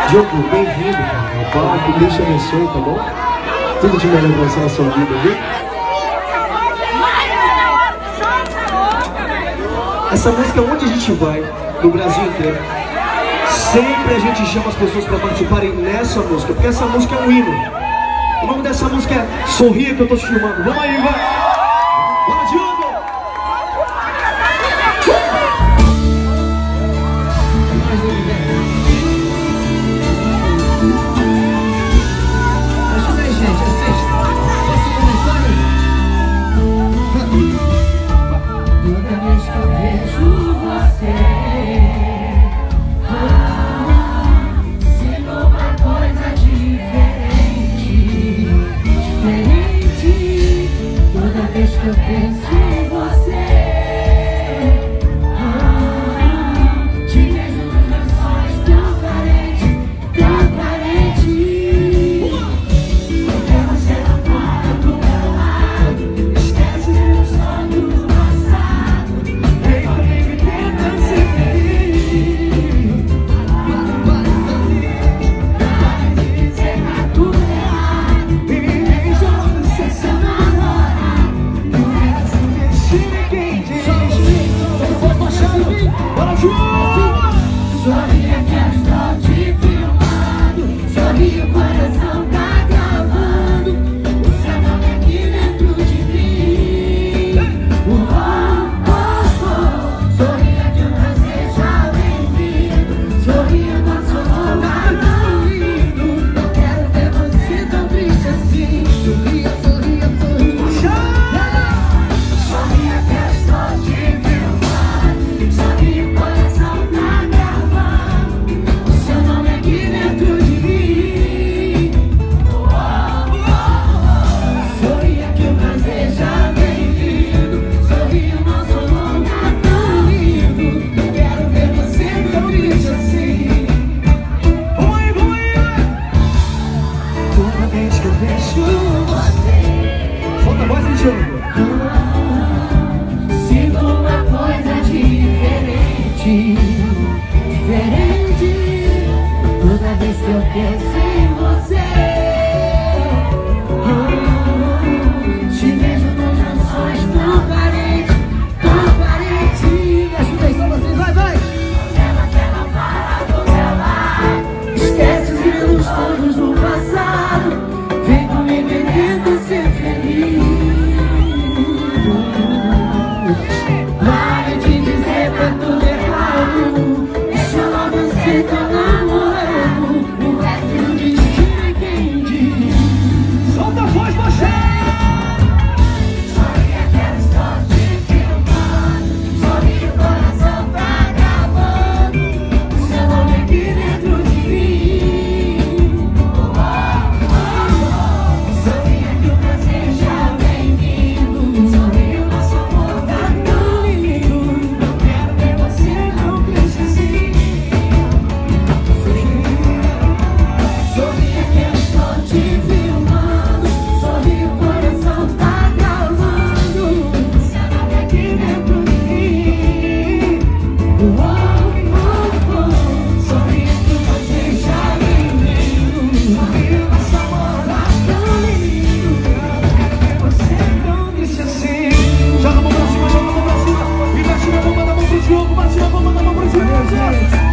Diogo, bem-vindo ao palco, Deus te abençoe, tá bom? Tudo de melhor pra você na sua vida, viu? Essa música, onde a gente vai, no Brasil inteiro, sempre a gente chama as pessoas para participarem nessa música, porque essa música é um hino. O nome dessa música é Sorria que eu tô te filmando. Vamos aí, vai! Bora, Diogo! Ajuda aí, gente, assista. Posso começar? Toda vez que eu vejo você, sinto uma coisa diferente. Toda vez que eu penso em você, te vejo nos meus sonhos tão carente, tão carente. Porque você não para do meu lado, esquece meus sonhos do passado. Vem comigo e tenta ser feliz. Para de dizer que tá tudo errado, e nem joga ser seu namorado. Não quero se mexer em quem diz. Bora, Diogo! Sorria que eu estou te filmando. Sorria, o coração tá gravando. O seu nome aqui dentro de mim. Sorria que eu seja bem-vindo. Sorria, nosso amor tá tão lindo. Não quero ver você tão triste assim. Sorria, sorria, sorria. Sorria que eu estou te filmando. Sorria, o coração tá gravando. O seu nome aqui dentro de mim. Sorria que o prazer já bem-vindo. Sorria, o nosso amor tá tão lindo. Não quero ver você tão triste assim. Vamos aí, vamos aí! Toda vez que eu vejo você, Solta a voz, hein, Diogo? sinto uma coisa diferente, diferente. Toda vez que eu penso em você, te vejo nos meus sonhos tão carente, tão carente. Me ajuda aí, só vocês, vai, vai. Ela para do meu lado, esquece os erros todos do passado. Vem comigo e tenta ser feliz. Pare de dizer pra tudo errado. Deixa logo ser teu namorado. O resto do destino é quem diz. Solta a voz, você! Sorria que eu estou te filmando. Sorria, o coração tá gravando. O seu nome aqui dentro de mim. Sorria que o prazer já bem-vindo. Sorria, o nosso amor tá tão lindo. Não quero ver você tão triste assim. Sorria que eu estou te filmando. Sorria, o coração tá gravando. O seu nome aqui dentro de mim. Sorria que o prazer já bem-vindo. Sorria, o nosso amor tá tão lindo. Não quero ver você tão triste assim. Joga a mão pra cima, joga a mão pra cima! E bate na palma da mão pro Diogo, bate na palma da mão pro Diogo!